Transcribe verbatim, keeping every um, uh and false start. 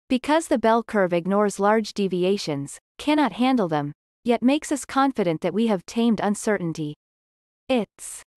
Because the bell curve ignores large deviations, cannot handle them, yet makes us confident that we have tamed uncertainty. It's